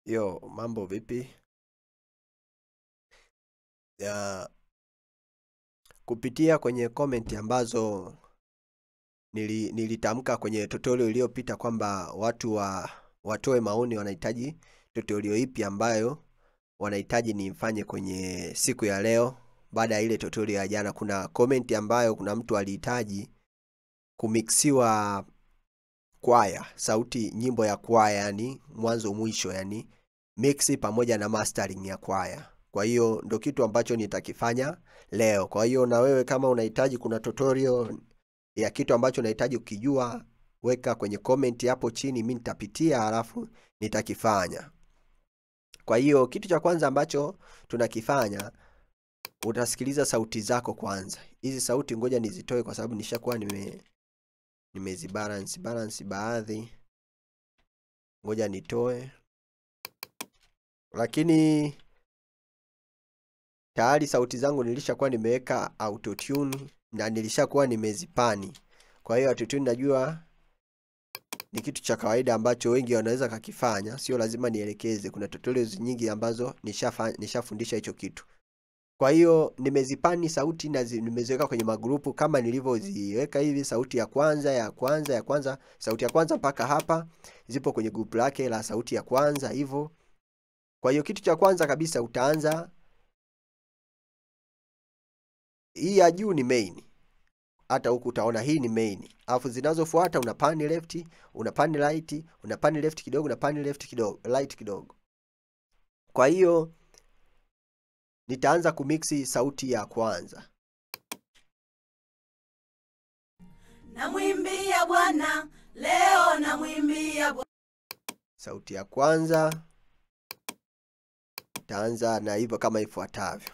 Yo, mambo vipi? Ya, kupitia kwenye comment ambazo nilitamka kwenye tutorial iliyopita kwamba watoe maoni wanahitaji tutorial ipi ambayo wanahitaji nifanye kwenye siku ya leo. Baada ya ile tutorial ya jana, kuna comment ambayo kuna mtu alihitaji kumixiwa kwaya, sauti nyimbo ya kwaya, yani mwanzo mwisho, yani mix pamoja na mastering ya kwaya. Kwa hiyo ndo kitu ambacho nitakifanya leo. Kwa hiyo na wewe kama unahitaji, kuna tutorial ya kitu ambacho unahitaji ukijua, weka kwenye comment hapo chini, mimi nitapitia halafu nitakifanya. Kwa hiyo kitu cha kwanza ambacho tunakifanya, utasikiliza sauti zako kwanza. Hizi sauti ngoja nizitoe kwa sababu nishakuwa nimezibalance baadhi. Ngoja nitoe. Lakini tayari sauti zangu nilishakuwa nimeweka autotune na nilishakuwa nimezipani. Kwa hiyo autotune najua ni kitu cha kawaida ambacho wengi wanaweza kakifanya, sio lazima nielekeze. Kuna tutorials nyingi ambazo nishafundisha hicho kitu. Kwa hiyo nimezipani sauti na nimeziweka kwenye magrupu kama nilivyoziweka hivi. Sauti ya kwanza, sauti ya kwanza mpaka hapa zipo kwenye grupu lake la sauti ya kwanza hivyo. Kwa hiyo kitu cha kwanza kabisa utaanza, hii ya juu ni main. Hata huku utaona hii ni main. Alafu zinazofuata una pan left, una pan right, una pan left kidogo, una pan left kidogo, right kidogo. Kwa hiyo nitaanza kumixi sauti ya kwanza. Namwimbia Bwana leo, namwimbia Bwana. Sauti ya kwanza taanza na hivyo kama ifuatavyo.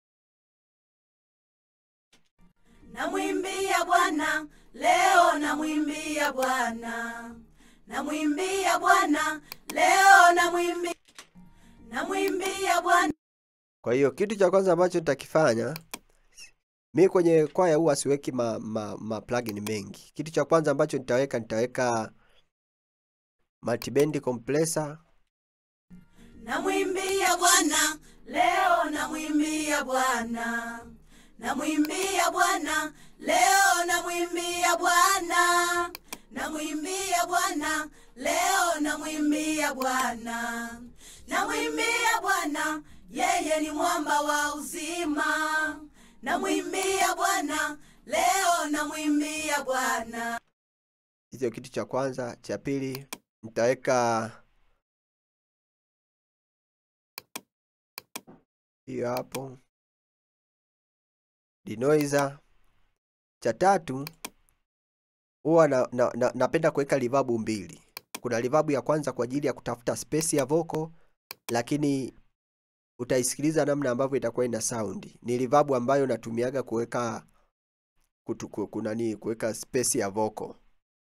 Namwimbia Bwana leo, namwimbia Bwana. Namwimbia Bwana leo, namwimbia Bwana. Kwa hiyo kitu cha kwanza ambacho nitakifanya, mimi kwenye kwaya huwa siweki plugin mengi. Kitu cha kwanza ambacho nitaweka multiband compressor. Namwimbia Bwana leo, namwimbia Bwana. Namwimbia Bwana leo, namwimbia Bwana. Namwimbia Bwana leo, namwimbia Bwana. Namwimbia Bwana, yeye ni mwamba wa uzima. Namwimbia Bwana leo, namwimbia Bwana. Hicho kitu cha kwanza. Cha pili nitaweka hiyo hapo, denoiser. Cha tatu huwa napenda kuweka reverb mbili. Kuna reverb ya kwanza kwa ajili ya kutafuta space ya vocal, lakini utaisikiliza namna ambavyo itakuwa ina sound. Ni reverb ambayo natumiaga kuweka kuweka space ya vocal.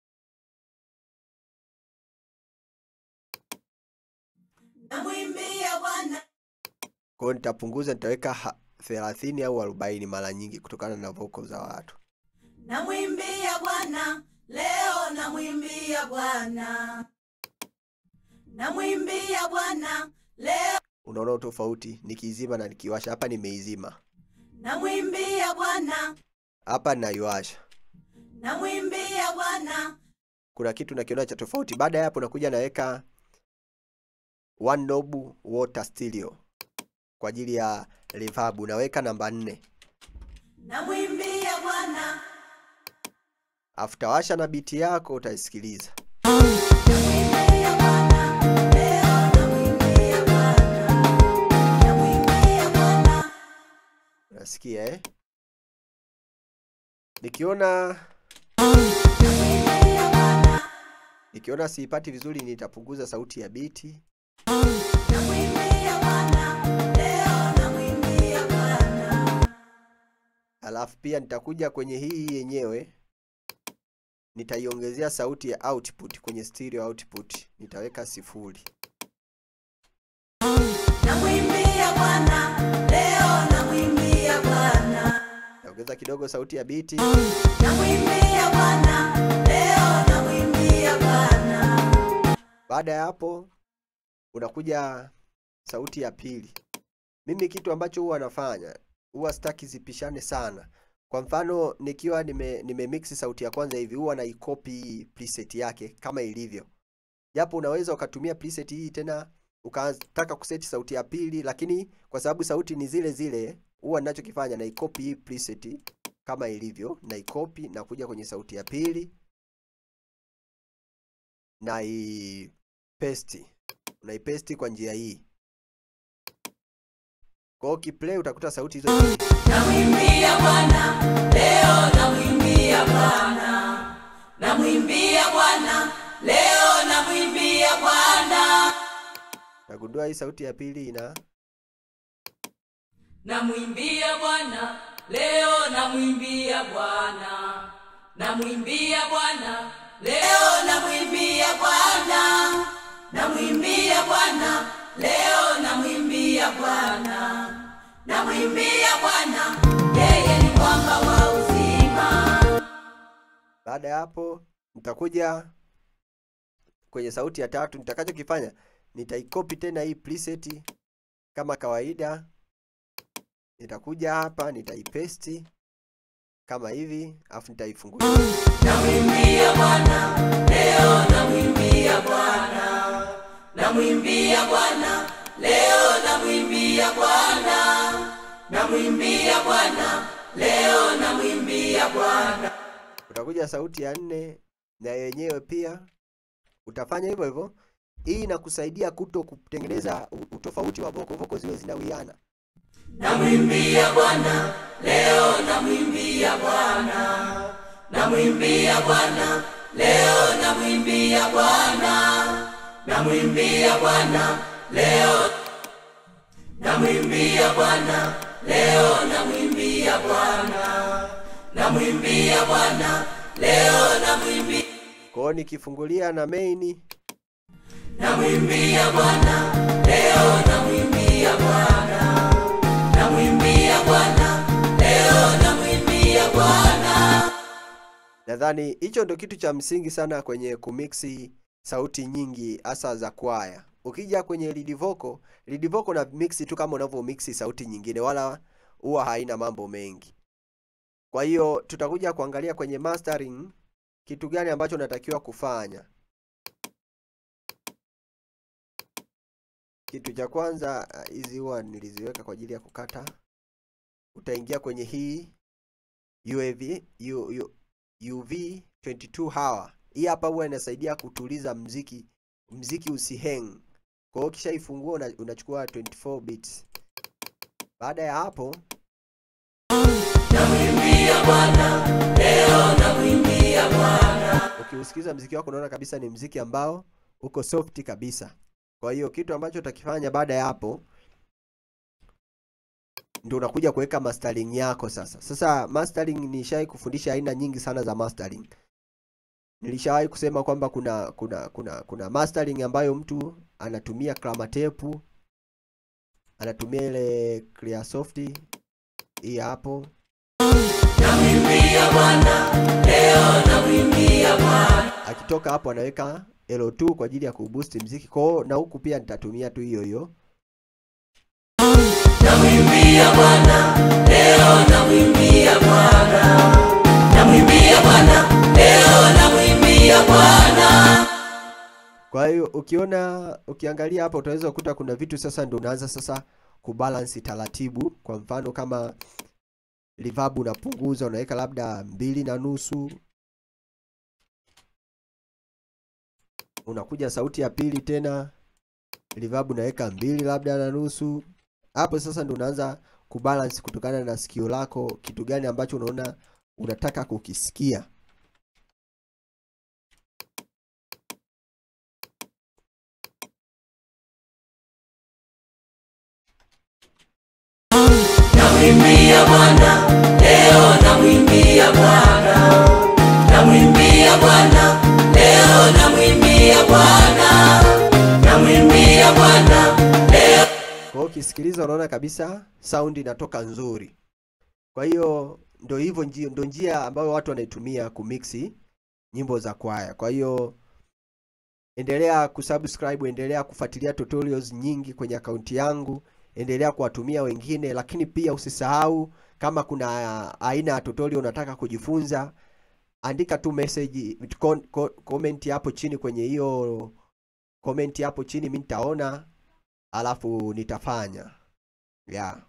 Namwimbia Bwana. Kwa hiyo nitapunguza, nitaweka 30 au 40 mara nyingi kutokana na vocal za watu. Namwimbia Bwana leo, namwimbia Bwana. Namwimbia Bwana leo. Unaona tofauti nikizima na nikiwasha? Hapa nimeizima. Namwimbia Bwana. Hapa naiwasha. Namwimbia Bwana. Kuna kitu nakiona cha tofauti. Baada ya hapo nakuja naweka one knob water stereo kwa ajili ya reverb, naweka namba 4. Namwimbia Bwana. After washa na beat yako utaisikiliza. Namwimbia Bwana leo, namwimbia Bwana. Namwimbia Bwana. Unasikia eh? Nikiona siipati vizuri nitapunguza sauti ya beat. Namwimbia Bwana leo, namwimbia Bwana. Alafu pia nitakuja kwenye hii yenyewe, nitaiongezea sauti ya output. Kwenye stereo output nitaweka 0. Namwimbia Bwana leo, namwimbia Bwana. Naongeza kidogo sauti ya beat. Namwimbia Bwana leo, namwimbia Bwana. Baada ya hapo unakuja sauti ya pili. Mimi kitu ambacho huwa nafanya, huwa sitaki zipishane sana. Kwa mfano nikiwa nimemix sauti ya kwanza hivi, huwa naicopy preset yake kama ilivyo. Japo unaweza ukatumia preset hii tena ukataka kuseti sauti ya pili, lakini kwa sababu sauti ni zile zile, huwa ninachokifanya naicopy hii preset kama ilivyo, naicopy na kuja kwenye sauti ya pili na unaipaste kwa njia hii. Kwa ukiplay utakuta sauti hizo. Namwimbia Bwana leo, namwimbia Bwana, namwimbia Bwana leo, namwimbia Bwana. Nagundua hii sauti ya pili namwimbia Bwana leo, namwimbia Bwana, namwimbia Bwana leo, namwimbia Bwana, namwimbia Bwana leo, namwimbia Bwana, namwimbia Bwana, yeye ni mwamba wa uzima. Baada ya hapo nitakuja kwenye sauti ya tatu. Nitakachokifanya nitaicopy tena hii preset kama kawaida, nitakuja hapa nitaipaste kama hivi, afu nitaifungulia. Namwimbia Bwana leo, namwimbia Bwana, namwimbia Bwana leo, namwimbia Bwana, namwimbia Bwana leo, namwimbia Bwana. Utakuja sauti ya nne na yenyewe pia utafanya hivyo hivyo. Hii inakusaidia kuto kutengeneza utofauti wa voko ziwe zinawiana. Namwimbia Bwana leo, namwimbia Bwana, namwimbia Bwana leo, namwimbia Bwana, namwimbia Bwana leo, namwimbia Bwana leo, namwimbia Bwana, namwimbia Bwana leo, namwimbia. Kwa hiyo nikifungulia na main, namwimbia Bwana leo, namwimbia Bwana, namwimbia Bwana leo, namwimbia Bwana. nadhani hicho ndio kitu cha msingi sana kwenye kumixi sauti nyingi hasa za kwaya. Ukija kwenye lead vocal na mix tu kama unavyo mix sauti nyingine, wala huwa haina mambo mengi. Kwa hiyo tutakuja kuangalia kwenye mastering kitu gani ambacho natakiwa kufanya. Kitu cha kwanza, hizi huwa niliziweka kwa ajili ya kukata. Utaingia kwenye hii UV 22 hour. Hii hapa huwa inasaidia kutuliza mziki usihang. Kwa hiyo kisha ifungua unachukua 24 bits. Baada ya hapo, namwimbia Bwana leo, namwimbia Bwana. ukiusikiza mziki wako unaona kabisa ni mziki ambao uko soft kabisa. Kwa hiyo kitu ambacho utakifanya baada ya hapo ndio unakuja kuweka mastering yako sasa. Sasa mastering nishawahi kufundisha aina nyingi sana za mastering. Nilishawahi kusema kwamba kuna mastering ambayo mtu anatumia chroma tape, anatumia ile clear soft hii hapo. Namwimbia Bwana leo, namwimbia Bwana. Akitoka hapo anaweka L2 kwa ajili ya kuboost mziki. Kwa na huku pia nitatumia tu hiyo hiyo. Namwimbia Bwana leo, namwimbia Bwana, namwimbia Bwana leo, namwimbia Bwana. Kwa hiyo ukiangalia hapa utaweza kukuta kuna vitu sasa ndio unaanza sasa kubalance taratibu. Kwa mfano kama reverb unapunguza, unaweka labda 2.5. Unakuja sauti ya pili tena, reverb unaweka 2 labda na nusu. Hapo sasa ndio unaanza kubalance kutokana na sikio lako, kitu gani ambacho unaona unataka kukisikia. Namwimbia Bwana leo, namwimbia Bwana, namwimbia Bwana leo, namwimbia Bwana, namwimbia Bwana leo. Kwa hiyo ukisikiliza unaona kabisa sound inatoka nzuri. Kwa hiyo ndio hivyo, ndio njia ambayo watu wanaitumia kumixi nyimbo za kwaya. Kwa hiyo endelea kusubscribe, endelea kufuatilia tutorials nyingi kwenye akaunti yangu, endelea kuwatumia wengine. Lakini pia usisahau, kama kuna aina ya tutorial unataka kujifunza, andika tu message, comment hapo chini. Kwenye hiyo comment hapo chini mimi nitaona, alafu nitafanya. Yeah.